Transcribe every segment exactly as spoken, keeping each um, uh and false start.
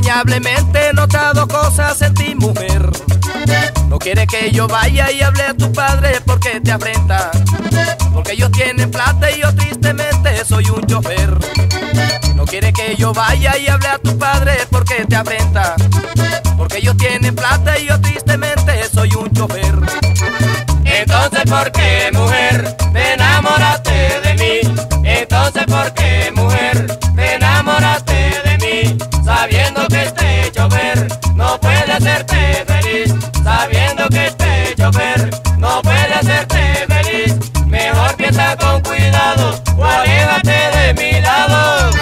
Entrañablemente he notado cosas en ti, mujer. No quiere que yo vaya y hable a tu padre porque te afrenta, porque ellos tienen plata y yo tristemente soy un chofer. No quiere que yo vaya y hable a tu padre porque te afrenta, porque ellos tienen plata y yo tristemente soy un chofer. Entonces, ¿por qué, mujer, te enamoraste de mí? Entonces, ¿por qué, mujer, te enamoraste de mí? Sabiendo que este chofer no puede hacerte feliz, sabiendo que este chofer no puede hacerte feliz. Mejor piensa con cuidado o aléjate de mi lado.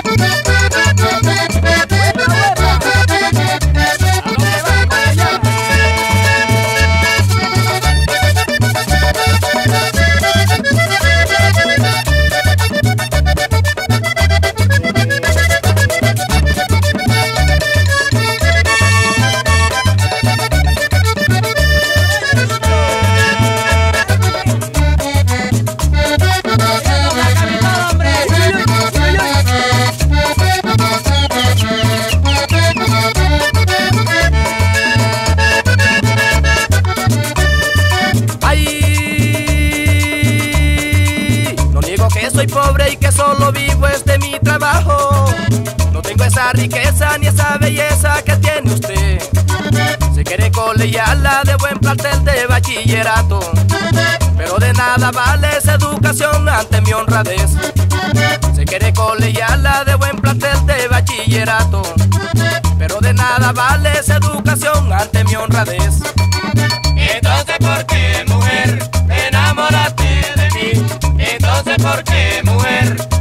Soy pobre y que solo vivo es de mi trabajo. No tengo esa riqueza ni esa belleza que tiene usted. Se quiere colegiala de buen plantel de bachillerato, pero de nada vale esa educación ante mi honradez. Se quiere colegiala de buen plantel de bachillerato, pero de nada vale esa educación ante mi honradez. Entonces, ¿por qué, mujer, te enamoraste de mí? Entonces, ¿por qué, mujer,